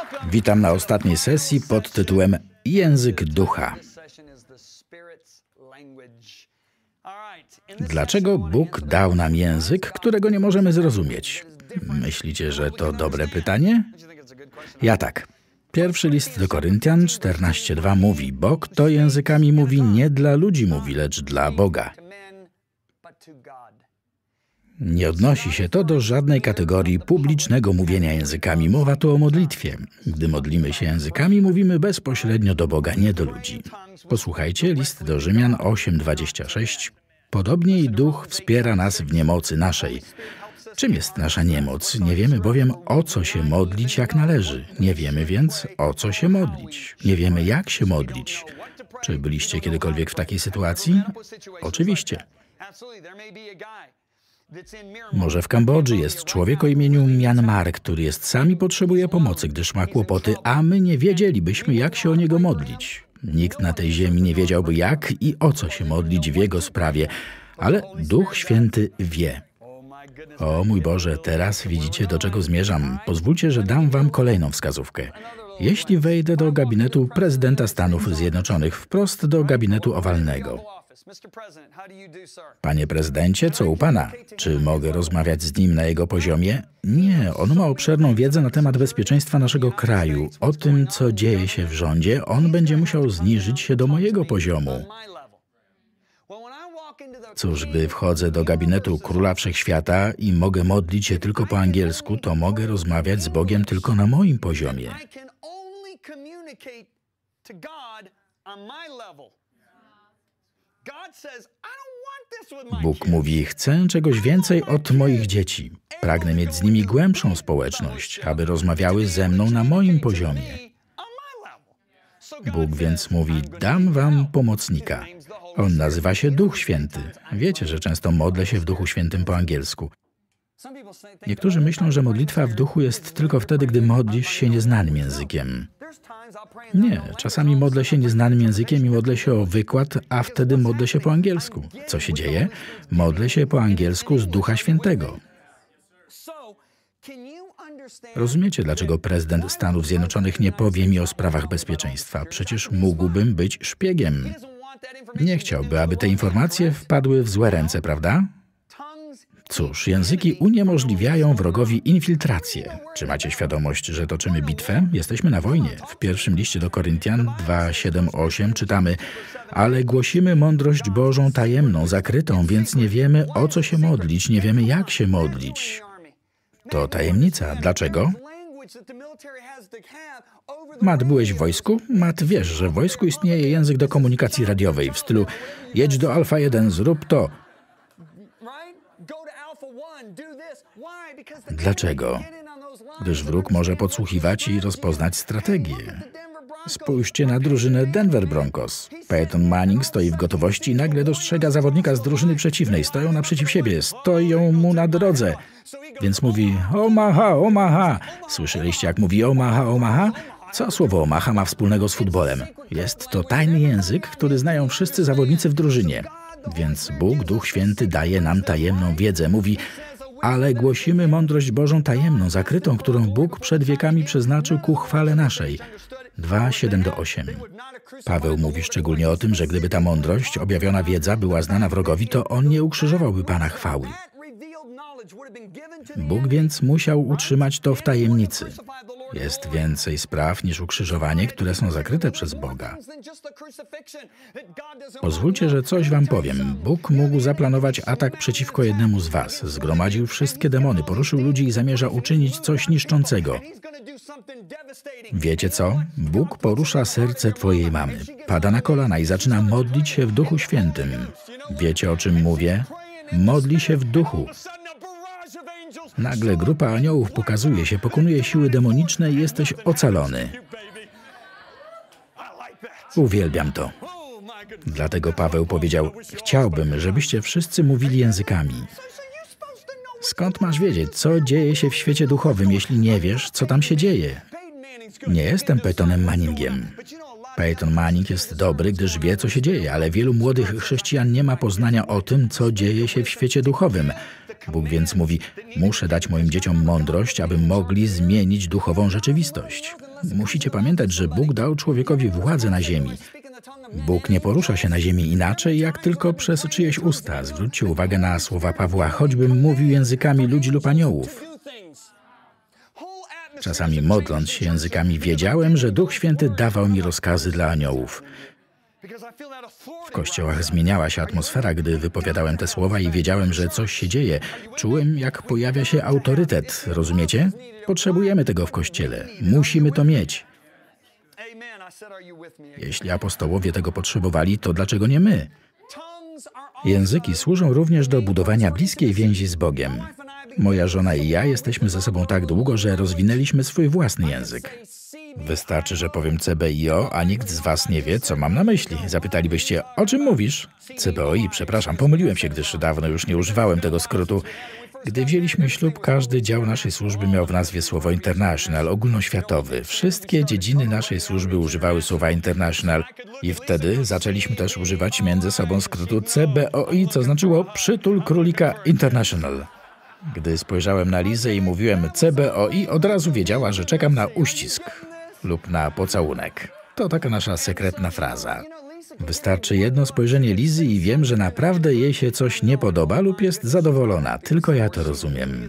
Witam na ostatniej sesji pod tytułem Język Ducha. Dlaczego Bóg dał nam język, którego nie możemy zrozumieć? Myślicie, że to dobre pytanie? Ja tak. Pierwszy list do Koryntian 14:2 mówi: Bo kto językami mówi, nie dla ludzi mówi, lecz dla Boga. Nie odnosi się to do żadnej kategorii publicznego mówienia językami. Mowa tu o modlitwie. Gdy modlimy się językami, mówimy bezpośrednio do Boga, nie do ludzi. Posłuchajcie, list do Rzymian 8:26. Podobnie i Duch wspiera nas w niemocy naszej. Czym jest nasza niemoc? Nie wiemy bowiem, o co się modlić, jak należy. Nie wiemy więc, o co się modlić. Nie wiemy, jak się modlić. Czy byliście kiedykolwiek w takiej sytuacji? Oczywiście. Może w Kambodży jest człowiek o imieniu Myanmar, który jest sam i potrzebuje pomocy, gdyż ma kłopoty, a my nie wiedzielibyśmy, jak się o niego modlić. Nikt na tej ziemi nie wiedziałby, jak i o co się modlić w jego sprawie, ale Duch Święty wie. O mój Boże, teraz widzicie, do czego zmierzam. Pozwólcie, że dam wam kolejną wskazówkę. Jeśli wejdę do gabinetu prezydenta Stanów Zjednoczonych, wprost do gabinetu owalnego. Panie prezydencie, co u pana? Czy mogę rozmawiać z nim na jego poziomie? Nie, on ma obszerną wiedzę na temat bezpieczeństwa naszego kraju. O tym, co dzieje się w rządzie, on będzie musiał zniżyć się do mojego poziomu. Cóż, gdy wchodzę do gabinetu Króla Wszechświata i mogę modlić się tylko po angielsku, to mogę rozmawiać z Bogiem tylko na moim poziomie. Bóg mówi: chcę czegoś więcej od moich dzieci. Pragnę mieć z nimi głębszą społeczność, aby rozmawiały ze mną na moim poziomie. Bóg więc mówi: dam wam pomocnika. On nazywa się Duch Święty. Wiecie, że często modlę się w Duchu Świętym po angielsku. Niektórzy myślą, że modlitwa w duchu jest tylko wtedy, gdy modlisz się nieznanym językiem. Nie, czasami modlę się nieznanym językiem i modlę się o wykład, a wtedy modlę się po angielsku. Co się dzieje? Modlę się po angielsku z Ducha Świętego. Rozumiecie, dlaczego prezydent Stanów Zjednoczonych nie powie mi o sprawach bezpieczeństwa? Przecież mógłbym być szpiegiem. Nie chciałby, aby te informacje wpadły w złe ręce, prawda? Cóż, języki uniemożliwiają wrogowi infiltrację. Czy macie świadomość, że toczymy bitwę? Jesteśmy na wojnie. W pierwszym liście do Koryntian 2:7-8 czytamy: ale głosimy mądrość Bożą tajemną, zakrytą, więc nie wiemy, o co się modlić, nie wiemy, jak się modlić. To tajemnica. Dlaczego? Matt, byłeś w wojsku? Matt, wiesz, że w wojsku istnieje język do komunikacji radiowej w stylu: jedź do Alfa 1, zrób to. Dlaczego? Gdyż wróg może podsłuchiwać i rozpoznać strategię. Spójrzcie na drużynę Denver Broncos. Peyton Manning stoi w gotowości i nagle dostrzega zawodnika z drużyny przeciwnej. Stoją naprzeciw siebie, stoją mu na drodze. Więc mówi: Omaha, Omaha. Słyszeliście, jak mówi Omaha, Omaha? Co słowo Omaha ma wspólnego z futbolem? Jest to tajny język, który znają wszyscy zawodnicy w drużynie. Więc Bóg, Duch Święty, daje nam tajemną wiedzę. Mówi: ale głosimy mądrość Bożą tajemną, zakrytą, którą Bóg przed wiekami przeznaczył ku chwale naszej. 2:7-8. Paweł mówi szczególnie o tym, że gdyby ta mądrość, objawiona wiedza była znana wrogowi, to on nie ukrzyżowałby Pana chwały. Bóg więc musiał utrzymać to w tajemnicy. Jest więcej spraw niż ukrzyżowanie, które są zakryte przez Boga. Pozwólcie, że coś wam powiem. Bóg mógł zaplanować atak przeciwko jednemu z was. Zgromadził wszystkie demony, poruszył ludzi i zamierza uczynić coś niszczącego. Wiecie co? Bóg porusza serce twojej mamy. Pada na kolana i zaczyna modlić się w Duchu Świętym. Wiecie, o czym mówię? Modli się w duchu. Nagle grupa aniołów pokazuje się, pokonuje siły demoniczne i jesteś ocalony. Uwielbiam to. Dlatego Paweł powiedział: chciałbym, żebyście wszyscy mówili językami. Skąd masz wiedzieć, co dzieje się w świecie duchowym, jeśli nie wiesz, co tam się dzieje? Nie jestem Peytonem Manningiem. Peyton Manning jest dobry, gdyż wie, co się dzieje, ale wielu młodych chrześcijan nie ma poznania o tym, co dzieje się w świecie duchowym. Bóg więc mówi: muszę dać moim dzieciom mądrość, aby mogli zmienić duchową rzeczywistość. Musicie pamiętać, że Bóg dał człowiekowi władzę na ziemi. Bóg nie porusza się na ziemi inaczej, jak tylko przez czyjeś usta. Zwróćcie uwagę na słowa Pawła, choćbym mówił językami ludzi lub aniołów. Czasami modląc się językami wiedziałem, że Duch Święty dawał mi rozkazy dla aniołów. W kościołach zmieniała się atmosfera, gdy wypowiadałem te słowa i wiedziałem, że coś się dzieje. Czułem, jak pojawia się autorytet, rozumiecie? Potrzebujemy tego w Kościele. Musimy to mieć. Jeśli apostołowie tego potrzebowali, to dlaczego nie my? Języki służą również do budowania bliskiej więzi z Bogiem. Moja żona i ja jesteśmy ze sobą tak długo, że rozwinęliśmy swój własny język. Wystarczy, że powiem CBIO, a nikt z was nie wie, co mam na myśli. Zapytalibyście, o czym mówisz? CBOI, przepraszam, pomyliłem się, gdyż dawno już nie używałem tego skrótu. Gdy wzięliśmy ślub, każdy dział naszej służby miał w nazwie słowo international, ogólnoświatowy. Wszystkie dziedziny naszej służby używały słowa international i wtedy zaczęliśmy też używać między sobą skrótu CBOI, co znaczyło przytul królika international. Gdy spojrzałem na Lizę i mówiłem CBOI, od razu wiedziała, że czekam na uścisk lub na pocałunek. To taka nasza sekretna fraza. Wystarczy jedno spojrzenie Lizy i wiem, że naprawdę jej się coś nie podoba lub jest zadowolona. Tylko ja to rozumiem.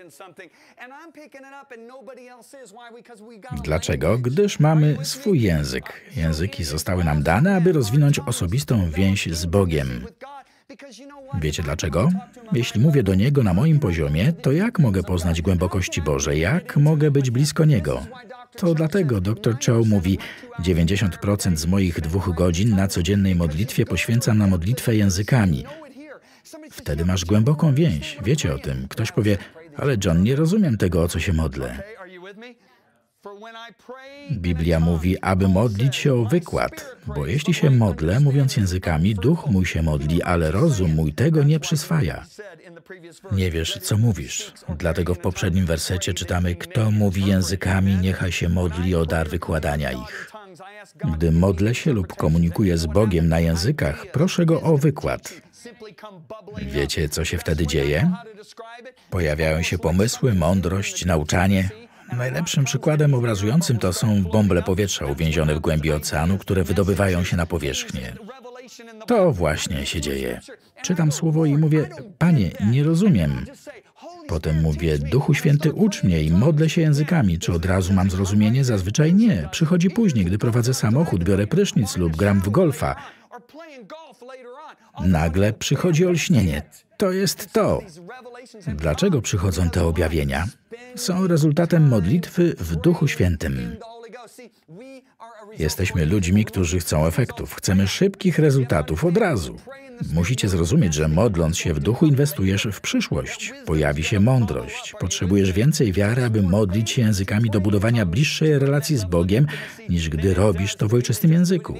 Dlaczego? Gdyż mamy swój język. Języki zostały nam dane, aby rozwinąć osobistą więź z Bogiem. Wiecie dlaczego? Jeśli mówię do Niego na moim poziomie, to jak mogę poznać głębokości Boże? Jak mogę być blisko Niego? To dlatego dr Cho mówi, 90% z moich 2 godzin na codziennej modlitwie poświęcam na modlitwę językami. Wtedy masz głęboką więź. Wiecie o tym. Ktoś powie, ale John, nie rozumiem tego, o co się modlę. Biblia mówi, aby modlić się o wykład, bo jeśli się modlę, mówiąc językami, duch mój się modli, ale rozum mój tego nie przyswaja. Nie wiesz, co mówisz. Dlatego w poprzednim wersecie czytamy, kto mówi językami, niechaj się modli o dar wykładania ich. Gdy modlę się lub komunikuję z Bogiem na językach, proszę Go o wykład. Wiecie, co się wtedy dzieje? Pojawiają się pomysły, mądrość, nauczanie. Najlepszym przykładem obrazującym to są bąble powietrza uwięzione w głębi oceanu, które wydobywają się na powierzchnię. To właśnie się dzieje. Czytam słowo i mówię, Panie, nie rozumiem. Potem mówię, Duchu Święty, ucz mnie i modlę się językami. Czy od razu mam zrozumienie? Zazwyczaj nie. Przychodzi później, gdy prowadzę samochód, biorę prysznic lub gram w golfa. Nagle przychodzi olśnienie. To jest to. Dlaczego przychodzą te objawienia? Są rezultatem modlitwy w Duchu Świętym. Jesteśmy ludźmi, którzy chcą efektów. Chcemy szybkich rezultatów od razu. Musicie zrozumieć, że modląc się w duchu inwestujesz w przyszłość. Pojawi się mądrość. Potrzebujesz więcej wiary, aby modlić się językami do budowania bliższej relacji z Bogiem, niż gdy robisz to w ojczystym języku.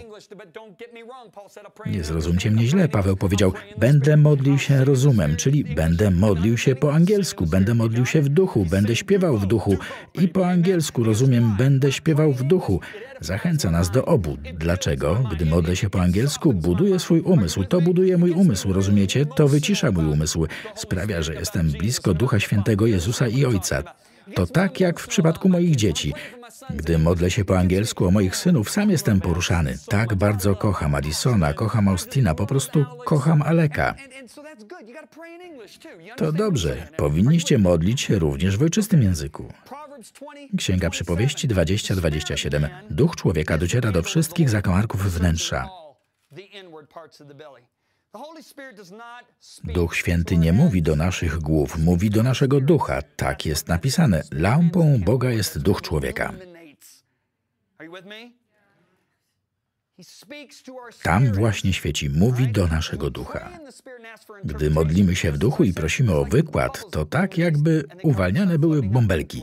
Nie zrozumcie mnie źle. Paweł powiedział, będę modlił się rozumem, czyli będę modlił się po angielsku, będę modlił się w duchu, będę śpiewał w duchu i po angielsku, rozumiem, będę śpiewał w duchu. Zachęca nas do obu. Dlaczego? Gdy modlę się po angielsku, buduję swój umysł. To buduje mój umysł, rozumiecie? To wycisza mój umysł. Sprawia, że jestem blisko Ducha Świętego, Jezusa i Ojca. To tak jak w przypadku moich dzieci. Gdy modlę się po angielsku o moich synów, sam jestem poruszany. Tak bardzo kocham Addisona, kocham Austina, po prostu kocham Aleka. To dobrze. Powinniście modlić się również w ojczystym języku. Księga Przypowieści 20:27. Duch człowieka dociera do wszystkich zakamarków wnętrza. Duch Święty nie mówi do naszych głów, mówi do naszego ducha. Tak jest napisane. Lampą Boga jest duch człowieka. Tam właśnie świeci, mówi do naszego ducha. Gdy modlimy się w duchu i prosimy o wykład, to tak jakby uwalniane były bąbelki.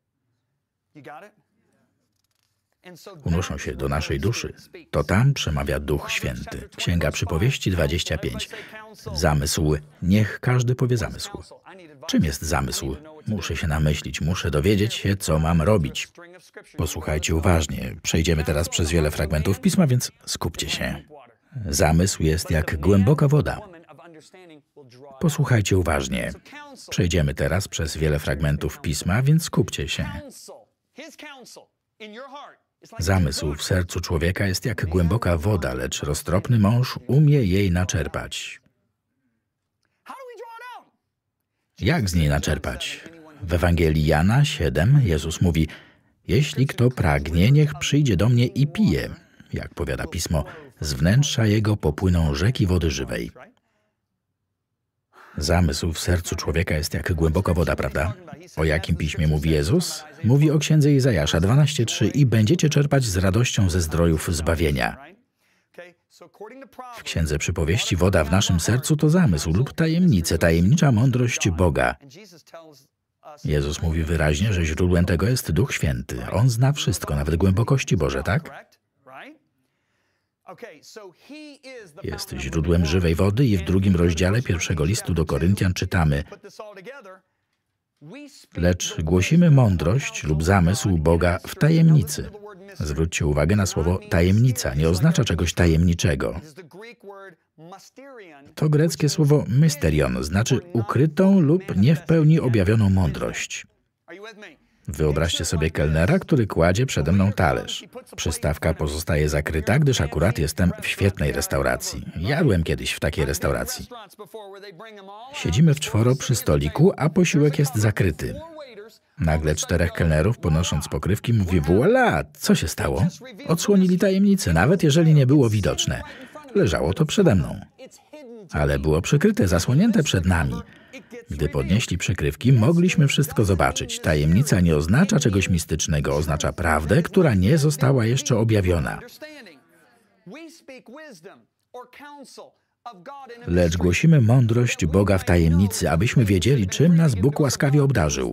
Unoszą się do naszej duszy. To tam przemawia Duch Święty. Księga Przypowieści 25. Zamysł. Niech każdy powie zamysł. Czym jest zamysł? Muszę się namyślić, muszę dowiedzieć się, co mam robić. Posłuchajcie uważnie. Przejdziemy teraz przez wiele fragmentów Pisma, więc skupcie się. Zamysł jest jak głęboka woda. Posłuchajcie uważnie. Przejdziemy teraz przez wiele fragmentów Pisma, więc skupcie się. Zamysł w sercu człowieka jest jak głęboka woda, lecz roztropny mąż umie jej naczerpać. Jak z niej naczerpać? W Ewangelii Jana 7 Jezus mówi: jeśli kto pragnie, niech przyjdzie do mnie i pije. Jak powiada Pismo, z wnętrza jego popłyną rzeki wody żywej. Zamysł w sercu człowieka jest jak głęboka woda, prawda? O jakim piśmie mówi Jezus? Mówi o księdze Izajasza 12:3: i będziecie czerpać z radością ze zdrojów zbawienia. W księdze przypowieści woda w naszym sercu to zamysł lub tajemnicza mądrość Boga. Jezus mówi wyraźnie, że źródłem tego jest Duch Święty. On zna wszystko, nawet głębokości Boże, tak? Jest źródłem żywej wody i w 2 rozdziale 1 listu do Koryntian czytamy: lecz głosimy mądrość lub zamysł Boga w tajemnicy. Zwróćcie uwagę na słowo tajemnica. Nie oznacza czegoś tajemniczego. To greckie słowo mysterion, znaczy ukrytą lub nie w pełni objawioną mądrość. Wyobraźcie sobie kelnera, który kładzie przede mną talerz. Przystawka pozostaje zakryta, gdyż akurat jestem w świetnej restauracji. Jadłem kiedyś w takiej restauracji. Siedzimy w czworo przy stoliku, a posiłek jest zakryty. Nagle 4 kelnerów, podnosząc pokrywki, mówi: voilà! Co się stało? Odsłonili tajemnicę, nawet jeżeli nie było widoczne. Leżało to przede mną. Ale było przykryte, zasłonięte przed nami. Gdy podnieśli przykrywki, mogliśmy wszystko zobaczyć. Tajemnica nie oznacza czegoś mistycznego, oznacza prawdę, która nie została jeszcze objawiona. Lecz głosimy mądrość Boga w tajemnicy, abyśmy wiedzieli, czym nas Bóg łaskawie obdarzył.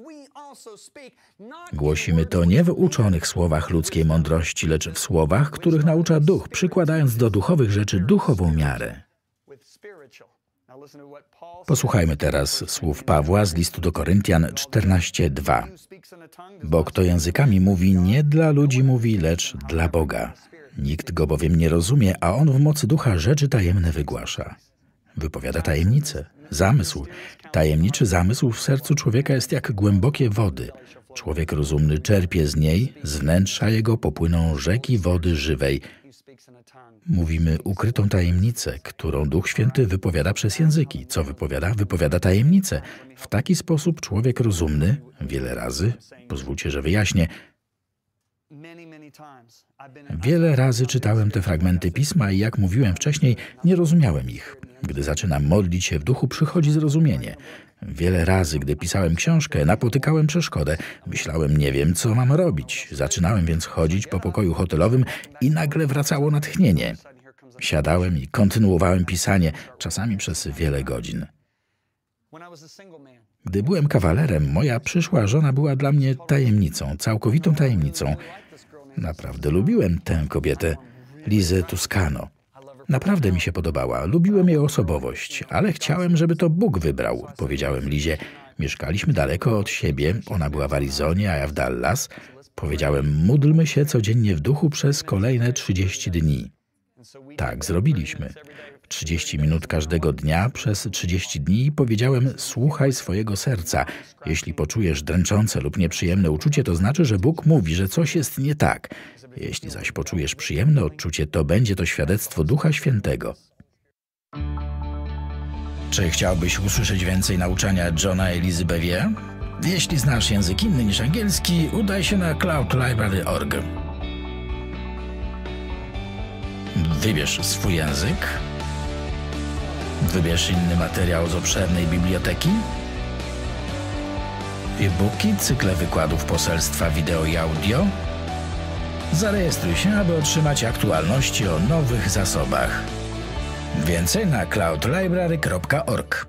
Głosimy to nie w uczonych słowach ludzkiej mądrości, lecz w słowach, których naucza Duch, przykładając do duchowych rzeczy duchową miarę. Posłuchajmy teraz słów Pawła z listu do Koryntian 14:2. Bo kto językami mówi, nie dla ludzi mówi, lecz dla Boga. Nikt go bowiem nie rozumie, a on w mocy ducha rzeczy tajemne wygłasza. Wypowiada tajemnicę, zamysł. Tajemniczy zamysł w sercu człowieka jest jak głębokie wody. Człowiek rozumny czerpie z niej, z wnętrza jego popłyną rzeki wody żywej. Mówimy ukrytą tajemnicę, którą Duch Święty wypowiada przez języki. Co wypowiada? Wypowiada tajemnicę. W taki sposób człowiek rozumny, wiele razy, pozwólcie, że wyjaśnię, wiele razy czytałem te fragmenty Pisma i jak mówiłem wcześniej, nie rozumiałem ich. Gdy zaczynam modlić się w duchu, przychodzi zrozumienie. Wiele razy, gdy pisałem książkę, napotykałem przeszkodę. Myślałem, nie wiem, co mam robić. Zaczynałem więc chodzić po pokoju hotelowym i nagle wracało natchnienie. Siadałem i kontynuowałem pisanie, czasami przez wiele godzin. Gdy byłem kawalerem, moja przyszła żona była dla mnie tajemnicą, całkowitą tajemnicą. Naprawdę lubiłem tę kobietę, Lizę Tuscano. Naprawdę mi się podobała, lubiłem jej osobowość, ale chciałem, żeby to Bóg wybrał. Powiedziałem Lizie, mieszkaliśmy daleko od siebie, ona była w Arizonie, a ja w Dallas. Powiedziałem, módlmy się codziennie w duchu przez kolejne 30 dni. Tak zrobiliśmy. 30 minut każdego dnia przez 30 dni i powiedziałem, słuchaj swojego serca. Jeśli poczujesz dręczące lub nieprzyjemne uczucie, to znaczy, że Bóg mówi, że coś jest nie tak. Jeśli zaś poczujesz przyjemne odczucie, to będzie to świadectwo Ducha Świętego. Czy chciałbyś usłyszeć więcej nauczania Johna Elizy Bevier? Jeśli znasz język inny niż angielski, udaj się na cloudlibrary.org. Wybierz swój język. Wybierz inny materiał z obszernej biblioteki. E-booki, cykle wykładów, poselstwa wideo i audio. Zarejestruj się, aby otrzymać aktualności o nowych zasobach. Więcej na cloudlibrary.org.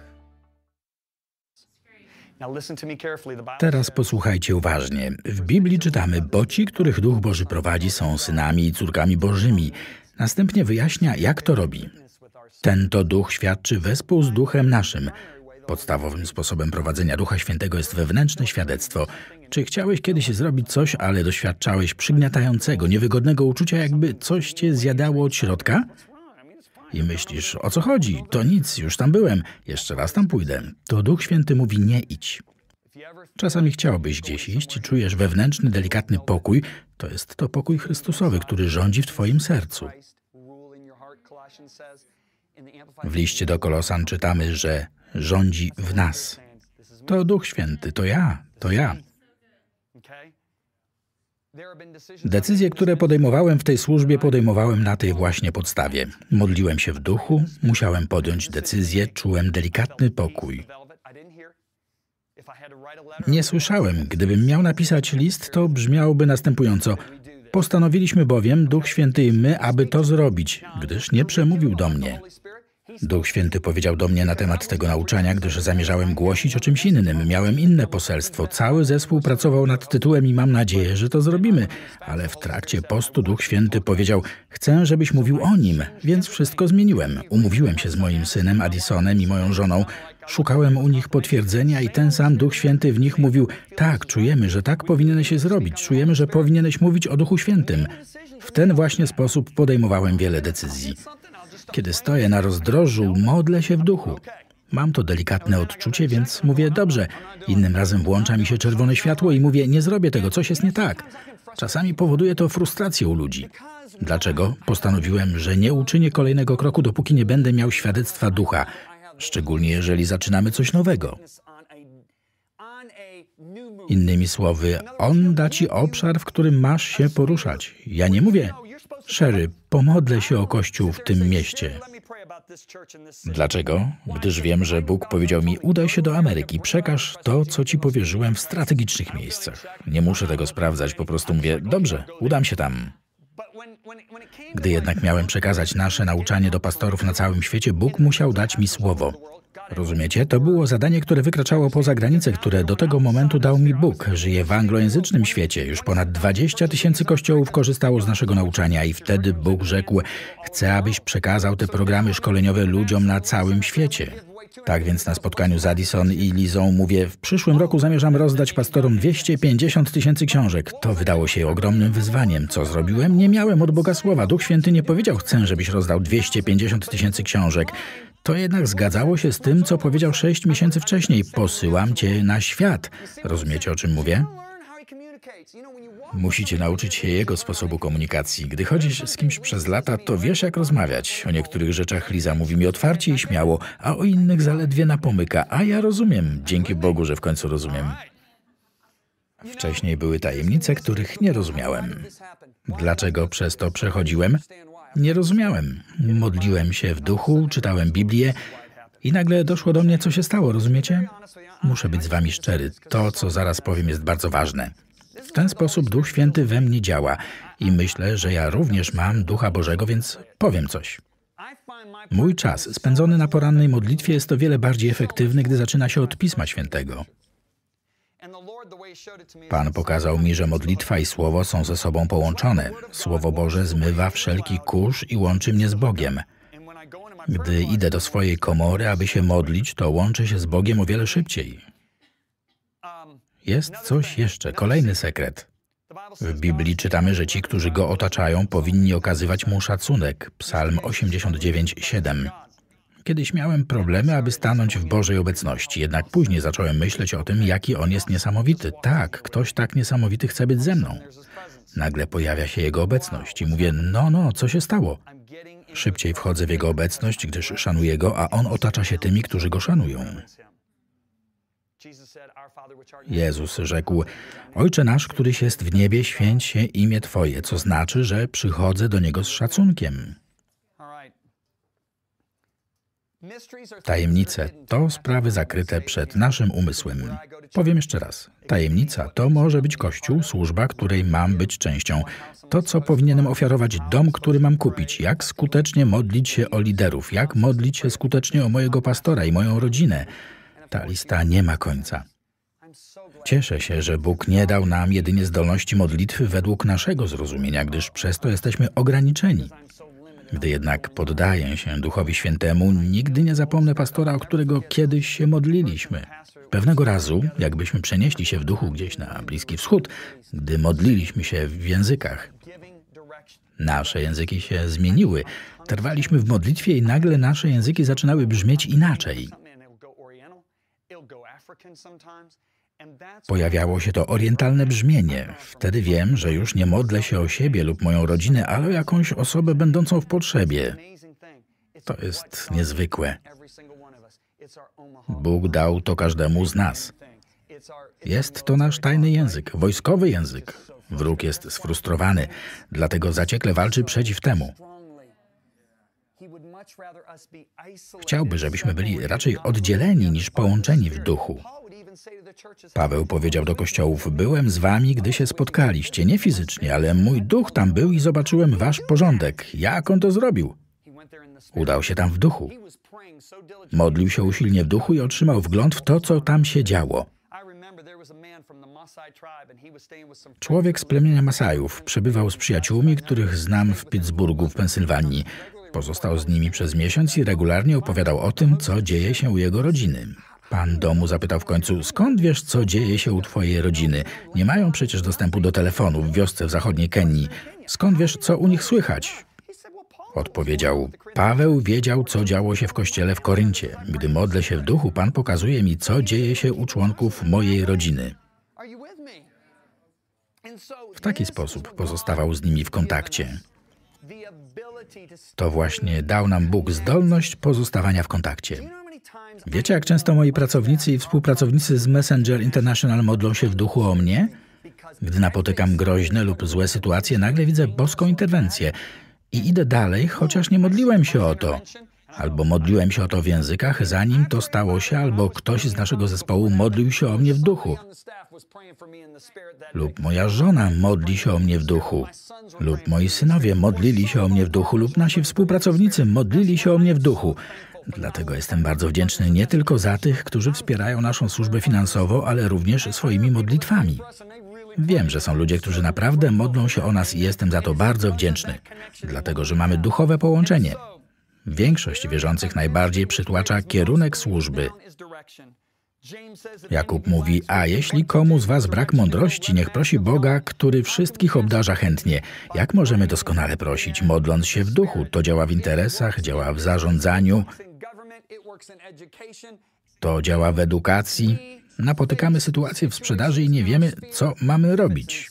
Teraz posłuchajcie uważnie. W Biblii czytamy, bo ci, których Duch Boży prowadzi, są synami i córkami Bożymi. Następnie wyjaśnia, jak to robi. Ten to Duch świadczy wespół z Duchem naszym. Podstawowym sposobem prowadzenia Ducha Świętego jest wewnętrzne świadectwo. Czy chciałeś kiedyś zrobić coś, ale doświadczałeś przygniatającego, niewygodnego uczucia, jakby coś cię zjadało od środka? I myślisz, o co chodzi? To nic, już tam byłem, jeszcze raz tam pójdę. To Duch Święty mówi, nie idź. Czasami chciałbyś gdzieś iść i czujesz wewnętrzny, delikatny pokój. To jest to pokój Chrystusowy, który rządzi w twoim sercu. W liście do Kolosan czytamy, że rządzi w nas. To Duch Święty, to ja. Decyzje, które podejmowałem w tej służbie, podejmowałem na tej właśnie podstawie. Modliłem się w duchu, musiałem podjąć decyzję, czułem delikatny pokój. Nie słyszałem. Gdybym miał napisać list, to brzmiałoby następująco. Postanowiliśmy bowiem, Duch Święty i my, aby to zrobić, gdyż nie przemówił do mnie. Duch Święty powiedział do mnie na temat tego nauczania, gdyż zamierzałem głosić o czymś innym. Miałem inne poselstwo. Cały zespół pracował nad tytułem i mam nadzieję, że to zrobimy. Ale w trakcie postu Duch Święty powiedział, chcę, żebyś mówił o nim, więc wszystko zmieniłem. Umówiłem się z moim synem Addisonem i moją żoną. Szukałem u nich potwierdzenia i ten sam Duch Święty w nich mówił, tak, czujemy, że tak powinieneś się zrobić. Czujemy, że powinieneś mówić o Duchu Świętym. W ten właśnie sposób podejmowałem wiele decyzji. Kiedy stoję na rozdrożu, modlę się w duchu. Mam to delikatne odczucie, więc mówię, dobrze. Innym razem włącza mi się czerwone światło i mówię, nie zrobię tego, coś jest nie tak. Czasami powoduje to frustrację u ludzi. Dlaczego? Postanowiłem, że nie uczynię kolejnego kroku, dopóki nie będę miał świadectwa ducha. Szczególnie jeżeli zaczynamy coś nowego. Innymi słowy, On da ci obszar, w którym masz się poruszać. Ja nie mówię, Sherry, pomodlę się o Kościół w tym mieście. Dlaczego? Gdyż wiem, że Bóg powiedział mi, udaj się do Ameryki, przekaż to, co ci powierzyłem w strategicznych miejscach. Nie muszę tego sprawdzać, po prostu mówię, dobrze, udam się tam. Gdy jednak miałem przekazać nasze nauczanie do pastorów na całym świecie, Bóg musiał dać mi słowo. Rozumiecie? To było zadanie, które wykraczało poza granice, które do tego momentu dał mi Bóg. Żyję w anglojęzycznym świecie. Już ponad 20 000 kościołów korzystało z naszego nauczania i wtedy Bóg rzekł, chcę, abyś przekazał te programy szkoleniowe ludziom na całym świecie. Tak więc na spotkaniu z Addison i Lizą mówię, w przyszłym roku zamierzam rozdać pastorom 250 000 książek. To wydało się ogromnym wyzwaniem. Co zrobiłem? Nie miałem od Boga słowa. Duch Święty nie powiedział, chcę, żebyś rozdał 250 000 książek. To jednak zgadzało się z tym, co powiedział 6 miesięcy wcześniej. Posyłam cię na świat. Rozumiecie, o czym mówię? Musicie nauczyć się jego sposobu komunikacji. Gdy chodzisz z kimś przez lata, to wiesz, jak rozmawiać. O niektórych rzeczach Liza mówi mi otwarcie i śmiało, a o innych zaledwie napomyka. A ja rozumiem. Dzięki Bogu, że w końcu rozumiem. Wcześniej były tajemnice, których nie rozumiałem. Dlaczego przez to przechodziłem? Nie rozumiałem. Modliłem się w duchu, czytałem Biblię i nagle doszło do mnie, co się stało, rozumiecie? Muszę być z wami szczery. To, co zaraz powiem, jest bardzo ważne. W ten sposób Duch Święty we mnie działa i myślę, że ja również mam Ducha Bożego, więc powiem coś. Mój czas spędzony na porannej modlitwie jest o wiele bardziej efektywny, gdy zaczyna się od Pisma Świętego. Pan pokazał mi, że modlitwa i Słowo są ze sobą połączone. Słowo Boże zmywa wszelki kurz i łączy mnie z Bogiem. Gdy idę do swojej komory, aby się modlić, to łączę się z Bogiem o wiele szybciej. Jest coś jeszcze, kolejny sekret. W Biblii czytamy, że ci, którzy Go otaczają, powinni okazywać Mu szacunek. Psalm 89:7. Kiedyś miałem problemy, aby stanąć w Bożej obecności, jednak później zacząłem myśleć o tym, jaki On jest niesamowity. Tak, ktoś tak niesamowity chce być ze mną. Nagle pojawia się Jego obecność i mówię, no, co się stało? Szybciej wchodzę w Jego obecność, gdyż szanuję Go, a On otacza się tymi, którzy Go szanują. Jezus rzekł, Ojcze nasz, któryś jest w niebie, święć się imię Twoje, co znaczy, że przychodzę do Niego z szacunkiem. Tajemnice to sprawy zakryte przed naszym umysłem. Powiem jeszcze raz. Tajemnica to może być Kościół, służba, której mam być częścią. To, co powinienem ofiarować, dom, który mam kupić. Jak skutecznie modlić się o liderów. Jak modlić się skutecznie o mojego pastora i moją rodzinę. Ta lista nie ma końca. Cieszę się, że Bóg nie dał nam jedynie zdolności modlitwy według naszego zrozumienia, gdyż przez to jesteśmy ograniczeni. Gdy jednak poddaję się Duchowi Świętemu, nigdy nie zapomnę pastora, o którego kiedyś się modliliśmy. Pewnego razu, jakbyśmy przenieśli się w duchu gdzieś na Bliski Wschód, gdy modliliśmy się w językach. Nasze języki się zmieniły. Trwaliśmy w modlitwie i nagle nasze języki zaczynały brzmieć inaczej. Pojawiało się to orientalne brzmienie. Wtedy wiem, że już nie modlę się o siebie lub moją rodzinę, ale o jakąś osobę będącą w potrzebie. To jest niezwykłe. Bóg dał to każdemu z nas. Jest to nasz tajny język, wojskowy język. Wróg jest sfrustrowany, dlatego zaciekle walczy przeciw temu. Chciałby, żebyśmy byli raczej oddzieleni niż połączeni w duchu. Paweł powiedział do kościołów: byłem z wami, gdy się spotkaliście, nie fizycznie, ale mój duch tam był i zobaczyłem wasz porządek. Jak on to zrobił? Udał się tam w duchu. Modlił się usilnie w duchu i otrzymał wgląd w to, co tam się działo. Człowiek z plemienia Masajów przebywał z przyjaciółmi, których znam w Pittsburghu w Pensylwanii. Pozostał z nimi przez miesiąc i regularnie opowiadał o tym, co dzieje się u jego rodziny. Pan domu zapytał w końcu: skąd wiesz, co dzieje się u twojej rodziny? Nie mają przecież dostępu do telefonu w wiosce w zachodniej Kenii. Skąd wiesz, co u nich słychać? Odpowiedział: Paweł wiedział, co działo się w kościele w Koryncie. Gdy modlę się w duchu, Pan pokazuje mi, co dzieje się u członków mojej rodziny. W taki sposób pozostawał z nimi w kontakcie. To właśnie dał nam Bóg zdolność pozostawania w kontakcie. Wiecie, jak często moi pracownicy i współpracownicy z Messenger International modlą się w duchu o mnie? Gdy napotykam groźne lub złe sytuacje, nagle widzę boską interwencję i idę dalej, chociaż nie modliłem się o to. Albo modliłem się o to w językach, zanim to stało się, albo ktoś z naszego zespołu modlił się o mnie w duchu. Lub moja żona modli się o mnie w duchu. Lub moi synowie modlili się o mnie w duchu. Lub nasi współpracownicy modlili się o mnie w duchu. Dlatego jestem bardzo wdzięczny nie tylko za tych, którzy wspierają naszą służbę finansowo, ale również swoimi modlitwami. Wiem, że są ludzie, którzy naprawdę modlą się o nas i jestem za to bardzo wdzięczny. Dlatego, że mamy duchowe połączenie. Większość wierzących najbardziej przytłacza kierunek służby. Jakub mówi: a jeśli komu z was brak mądrości, niech prosi Boga, który wszystkich obdarza chętnie. Jak możemy doskonale prosić, modląc się w duchu? To działa w interesach, działa w zarządzaniu, to działa w edukacji. Napotykamy sytuacje w sprzedaży i nie wiemy, co mamy robić.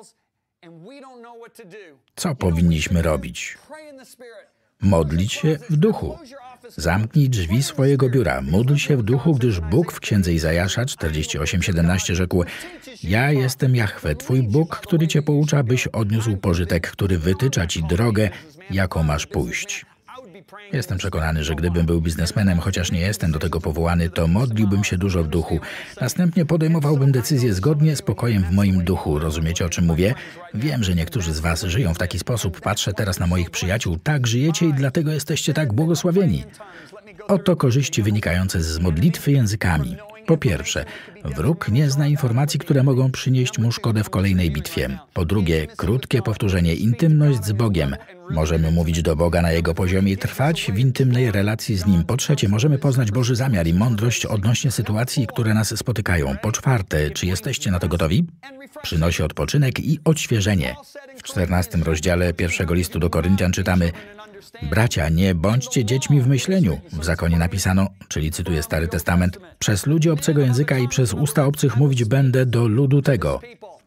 Co powinniśmy robić? Modlić się w duchu. Zamknij drzwi swojego biura. Módl się w duchu, gdyż Bóg w księdze Izajasza 48:17 rzekł: ja jestem Jahwe, twój Bóg, który cię poucza, byś odniósł pożytek, który wytycza ci drogę, jaką masz pójść. Jestem przekonany, że gdybym był biznesmenem, chociaż nie jestem do tego powołany, to modliłbym się dużo w duchu. Następnie podejmowałbym decyzje zgodnie z pokojem w moim duchu. Rozumiecie, o czym mówię? Wiem, że niektórzy z was żyją w taki sposób. Patrzę teraz na moich przyjaciół. Tak żyjecie i dlatego jesteście tak błogosławieni. Oto korzyści wynikające z modlitwy językami. Po pierwsze, wróg nie zna informacji, które mogą przynieść mu szkodę w kolejnej bitwie. Po drugie, krótkie powtórzenie, intymność z Bogiem. Możemy mówić do Boga na Jego poziomie i trwać w intymnej relacji z Nim. Po trzecie, możemy poznać Boży zamiar i mądrość odnośnie sytuacji, które nas spotykają. Po czwarte, czy jesteście na to gotowi? Przynosi odpoczynek i odświeżenie. W 14 rozdziale pierwszego listu do Koryntian czytamy: bracia, nie bądźcie dziećmi w myśleniu. W zakonie napisano, czyli cytuję Stary Testament: przez ludzi obcego języka i przez usta obcych mówić będę do ludu tego.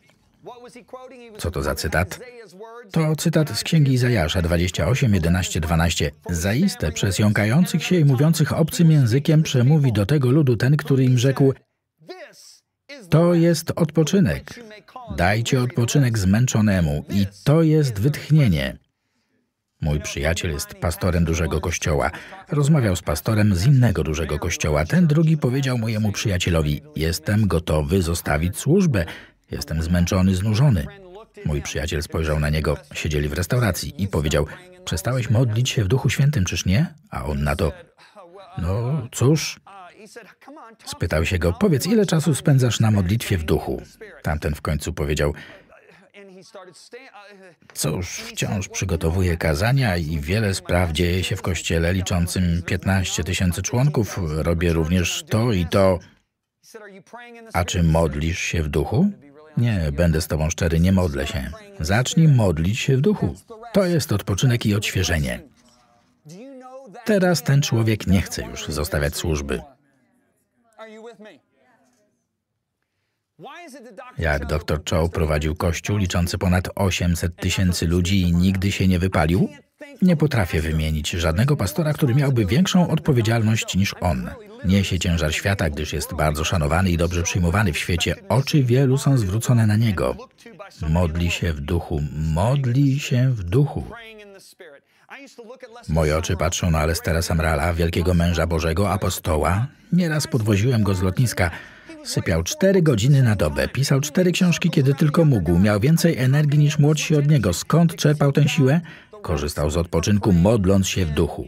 Co to za cytat? To cytat z księgi Izajasza 28:11-12. Zaiste przez jąkających się i mówiących obcym językiem przemówi do tego ludu ten, który im rzekł: to jest odpoczynek. Dajcie odpoczynek zmęczonemu i to jest wytchnienie. Mój przyjaciel jest pastorem dużego kościoła. Rozmawiał z pastorem z innego dużego kościoła. Ten drugi powiedział mojemu przyjacielowi: jestem gotowy zostawić służbę. Jestem zmęczony, znużony. Mój przyjaciel spojrzał na niego, siedzieli w restauracji, i powiedział: przestałeś modlić się w Duchu Świętym, czyż nie? A on na to: no cóż. Spytał się go: powiedz, ile czasu spędzasz na modlitwie w duchu? Tamten w końcu powiedział: cóż, wciąż przygotowuję kazania i wiele spraw dzieje się w kościele liczącym 15 000 członków. Robię również to i to. A czy modlisz się w duchu? Nie, będę z tobą szczery, nie modlę się. Zacznij modlić się w duchu. To jest odpoczynek i odświeżenie. Teraz ten człowiek nie chce już zostawiać służby. Jak dr Cho prowadził kościół liczący ponad 800 000 ludzi i nigdy się nie wypalił? Nie potrafię wymienić żadnego pastora, który miałby większą odpowiedzialność niż on. Niesie ciężar świata, gdyż jest bardzo szanowany i dobrze przyjmowany w świecie. Oczy wielu są zwrócone na niego. Modli się w duchu, modli się w duchu. Moje oczy patrzą na Alestera Sumralla, wielkiego męża Bożego, apostoła. Nieraz podwoziłem go z lotniska. Sypiał 4 godziny na dobę, pisał 4 książki, kiedy tylko mógł. Miał więcej energii niż młodsi od niego. Skąd czerpał tę siłę? Korzystał z odpoczynku, modląc się w duchu.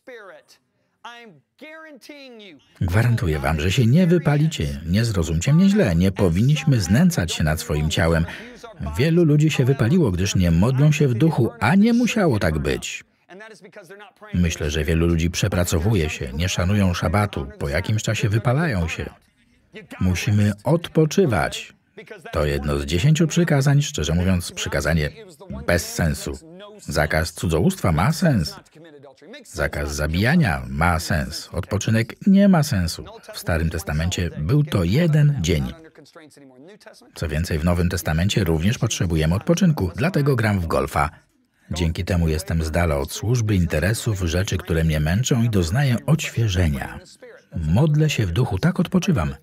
Gwarantuję wam, że się nie wypalicie. Nie zrozumcie mnie źle. Nie powinniśmy znęcać się nad swoim ciałem. Wielu ludzi się wypaliło, gdyż nie modlą się w duchu, a nie musiało tak być. Myślę, że wielu ludzi przepracowuje się, nie szanują szabatu, po jakimś czasie wypalają się. Musimy odpoczywać. To jedno z 10 przykazań, szczerze mówiąc, przykazanie bez sensu. Zakaz cudzołóstwa ma sens. Zakaz zabijania ma sens. Odpoczynek nie ma sensu. W Starym Testamencie był to 1 dzień. Co więcej, w Nowym Testamencie również potrzebujemy odpoczynku, dlatego gram w golfa. Dzięki temu jestem z dala od służby, interesów, rzeczy, które mnie męczą i doznaję odświeżenia. Modlę się w duchu, tak odpoczywam.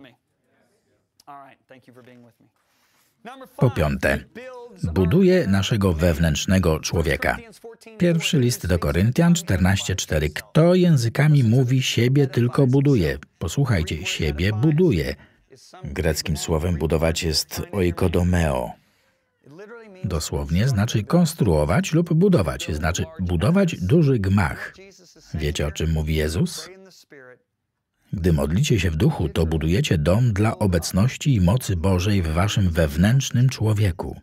Po 5. Buduje naszego wewnętrznego człowieka. Pierwszy list do Koryntian 14:4. Kto językami mówi, siebie tylko buduje. Posłuchajcie, siebie buduje. Greckim słowem budować jest oikodomeo. Dosłownie znaczy konstruować lub budować, znaczy budować duży gmach. Wiecie, o czym mówi Jezus? Gdy modlicie się w duchu, to budujecie dom dla obecności i mocy Bożej w waszym wewnętrznym człowieku.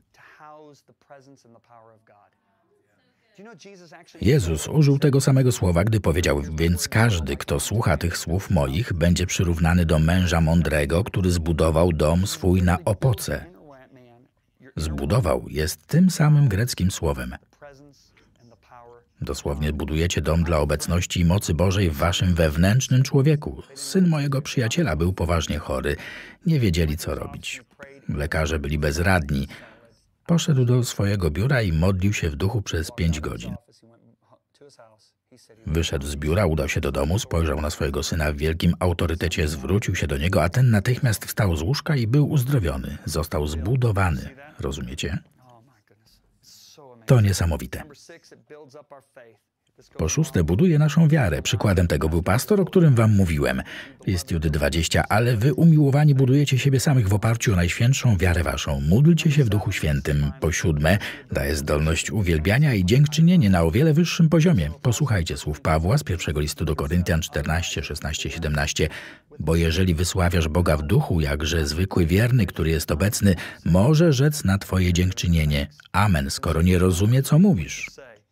Jezus użył tego samego słowa, gdy powiedział, więc każdy, kto słucha tych słów moich, będzie przyrównany do męża mądrego, który zbudował dom swój na opoce. Zbudował jest tym samym greckim słowem. Dosłownie budujecie dom dla obecności i mocy Bożej w waszym wewnętrznym człowieku. Syn mojego przyjaciela był poważnie chory. Nie wiedzieli, co robić. Lekarze byli bezradni. Poszedł do swojego biura i modlił się w duchu przez 5 godzin. Wyszedł z biura, udał się do domu, spojrzał na swojego syna w wielkim autorytecie, zwrócił się do niego, a ten natychmiast wstał z łóżka i był uzdrowiony. Został zbudowany. Rozumiecie? To niesamowite. Po 6. buduje naszą wiarę. Przykładem tego był pastor, o którym wam mówiłem. List Judy 20. Ale wy, umiłowani, budujecie siebie samych w oparciu o najświętszą wiarę waszą. Módlcie się w Duchu Świętym. Po 7. daje zdolność uwielbiania i dziękczynienie na o wiele wyższym poziomie. Posłuchajcie słów Pawła z 1 listu do Koryntian 14, 16, 17. Bo jeżeli wysławiasz Boga w duchu, jakże zwykły wierny, który jest obecny, może rzec na twoje dziękczynienie. Amen, skoro nie rozumie, co mówisz.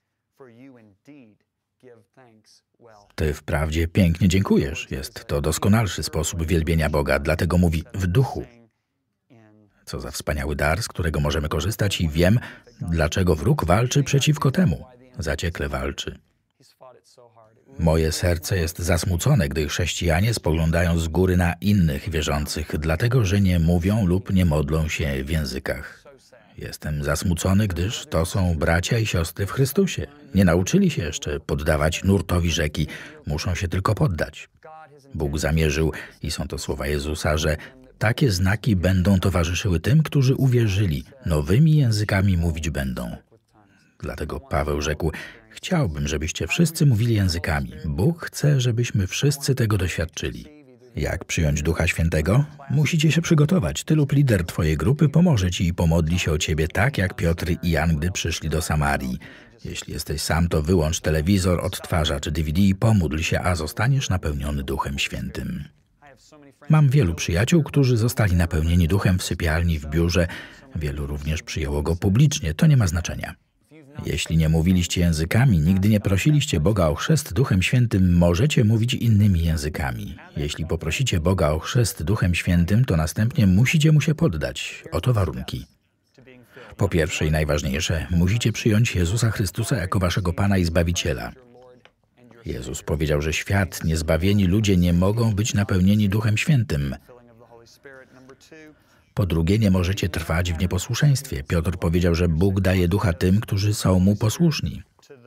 Ty wprawdzie pięknie dziękujesz. Jest to doskonalszy sposób wielbienia Boga, dlatego mówi w duchu. Co za wspaniały dar, z którego możemy korzystać i wiem, dlaczego wróg walczy przeciwko temu. Zaciekle walczy. Moje serce jest zasmucone, gdy chrześcijanie spoglądają z góry na innych wierzących, dlatego że nie mówią lub nie modlą się w językach. Jestem zasmucony, gdyż to są bracia i siostry w Chrystusie. Nie nauczyli się jeszcze poddawać nurtowi rzeki, muszą się tylko poddać. Bóg zamierzył, i są to słowa Jezusa, że takie znaki będą towarzyszyły tym, którzy uwierzyli, nowymi językami mówić będą. Dlatego Paweł rzekł, chciałbym, żebyście wszyscy mówili językami. Bóg chce, żebyśmy wszyscy tego doświadczyli. Jak przyjąć Ducha Świętego? Musicie się przygotować. Ty lub lider twojej grupy pomoże ci i pomodli się o ciebie tak, jak Piotr i Jan, gdy przyszli do Samarii. Jeśli jesteś sam, to wyłącz telewizor, odtwarzacz DVD i pomódl się, a zostaniesz napełniony Duchem Świętym. Mam wielu przyjaciół, którzy zostali napełnieni Duchem w sypialni, w biurze. Wielu również przyjęło go publicznie. To nie ma znaczenia. Jeśli nie mówiliście językami, nigdy nie prosiliście Boga o chrzest Duchem Świętym, możecie mówić innymi językami. Jeśli poprosicie Boga o chrzest Duchem Świętym, to następnie musicie mu się poddać. Oto warunki. Po pierwsze i najważniejsze, musicie przyjąć Jezusa Chrystusa jako waszego Pana i Zbawiciela. Jezus powiedział, że świat, niezbawieni ludzie nie mogą być napełnieni Duchem Świętym. Po drugie, nie możecie trwać w nieposłuszeństwie. Piotr powiedział, że Bóg daje ducha tym, którzy są Mu posłuszni.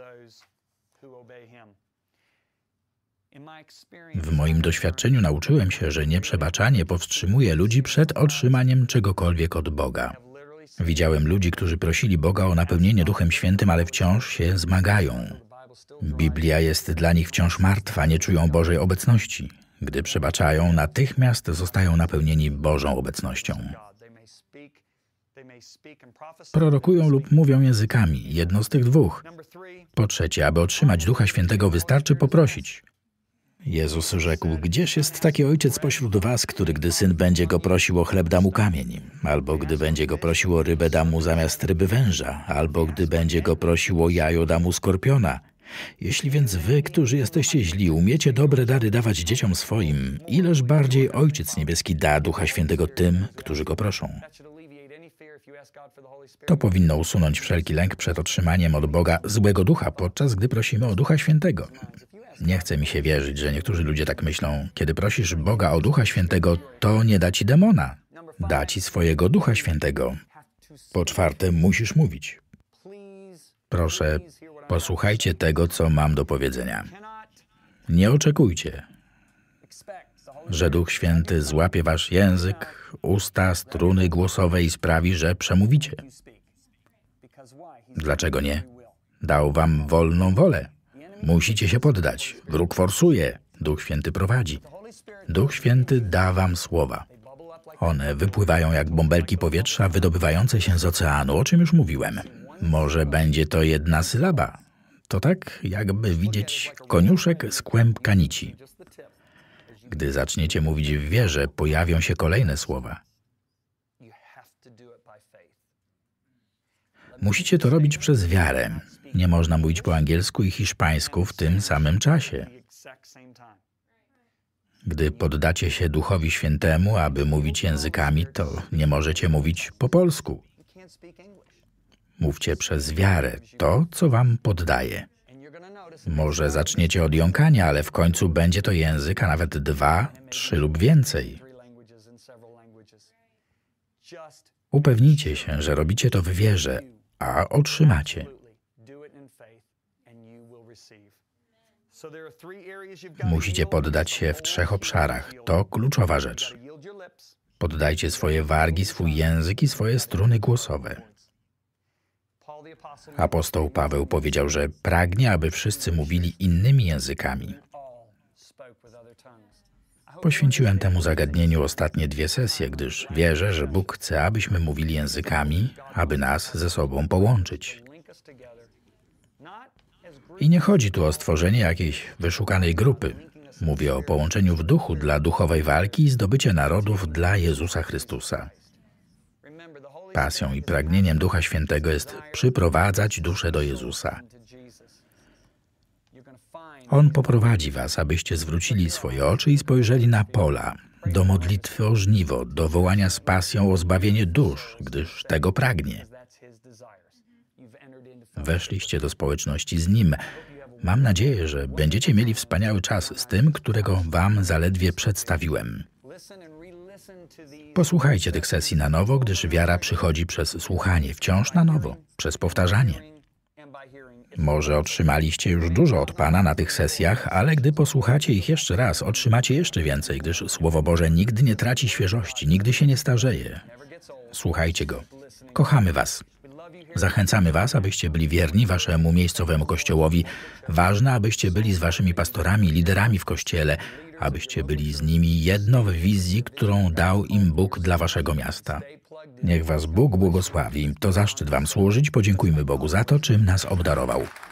W moim doświadczeniu nauczyłem się, że nieprzebaczanie powstrzymuje ludzi przed otrzymaniem czegokolwiek od Boga. Widziałem ludzi, którzy prosili Boga o napełnienie Duchem Świętym, ale wciąż się zmagają. Biblia jest dla nich wciąż martwa, nie czują Bożej obecności. Gdy przebaczają, natychmiast zostają napełnieni Bożą obecnością. Prorokują lub mówią językami, jedno z tych dwóch. Po trzecie, aby otrzymać Ducha Świętego, wystarczy poprosić. Jezus rzekł, gdzież jest taki ojciec pośród was, który gdy syn będzie go prosił o chleb, da mu kamień, albo gdy będzie go prosił o rybę, da mu zamiast ryby węża, albo gdy będzie go prosił o jajo, da mu skorpiona. Jeśli więc wy, którzy jesteście źli, umiecie dobre dary dawać dzieciom swoim, ileż bardziej Ojciec Niebieski da Ducha Świętego tym, którzy go proszą. To powinno usunąć wszelki lęk przed otrzymaniem od Boga złego ducha, podczas gdy prosimy o Ducha Świętego. Nie chce mi się wierzyć, że niektórzy ludzie tak myślą. Kiedy prosisz Boga o Ducha Świętego, to nie da ci demona. Da ci swojego Ducha Świętego. Po czwarte, musisz mówić. Proszę, posłuchajcie tego, co mam do powiedzenia. Nie oczekujcie, że Duch Święty złapie wasz język, usta, struny głosowe i sprawi, że przemówicie. Dlaczego nie? Dał wam wolną wolę. Musicie się poddać. Wróg forsuje. Duch Święty prowadzi. Duch Święty da wam słowa. One wypływają jak bąbelki powietrza wydobywające się z oceanu, o czym już mówiłem. Może będzie to jedna sylaba. To tak, jakby widzieć koniuszek z kłębka nici. Gdy zaczniecie mówić w wierze, pojawią się kolejne słowa. Musicie to robić przez wiarę. Nie można mówić po angielsku i hiszpańsku w tym samym czasie. Gdy poddacie się Duchowi Świętemu, aby mówić językami, to nie możecie mówić po polsku. Mówcie przez wiarę to, co wam poddaje. Może zaczniecie od jąkania, ale w końcu będzie to język, a nawet 2, 3 lub więcej. Upewnijcie się, że robicie to w wierze, a otrzymacie. Musicie poddać się w 3 obszarach. To kluczowa rzecz. Poddajcie swoje wargi, swój język i swoje struny głosowe. Apostoł Paweł powiedział, że pragnie, aby wszyscy mówili innymi językami. Poświęciłem temu zagadnieniu ostatnie 2 sesje, gdyż wierzę, że Bóg chce, abyśmy mówili językami, aby nas ze sobą połączyć. I nie chodzi tu o stworzenie jakiejś wyszukanej grupy. Mówię o połączeniu w duchu dla duchowej walki i zdobycia narodów dla Jezusa Chrystusa. Pasją i pragnieniem Ducha Świętego jest przyprowadzać duszę do Jezusa. On poprowadzi was, abyście zwrócili swoje oczy i spojrzeli na pola, do modlitwy o żniwo, do wołania z pasją o zbawienie dusz, gdyż tego pragnie. Weszliście do społeczności z Nim. Mam nadzieję, że będziecie mieli wspaniały czas z tym, którego wam zaledwie przedstawiłem. Posłuchajcie tych sesji na nowo, gdyż wiara przychodzi przez słuchanie, wciąż na nowo, przez powtarzanie. Może otrzymaliście już dużo od Pana na tych sesjach, ale gdy posłuchacie ich jeszcze raz, otrzymacie jeszcze więcej, gdyż Słowo Boże nigdy nie traci świeżości, nigdy się nie starzeje. Słuchajcie go. Kochamy was. Zachęcamy was, abyście byli wierni waszemu miejscowemu kościołowi. Ważne, abyście byli z waszymi pastorami, liderami w kościele, abyście byli z nimi jedno w wizji, którą dał im Bóg dla waszego miasta. Niech was Bóg błogosławi. To zaszczyt wam służyć. Podziękujmy Bogu za to, czym nas obdarował.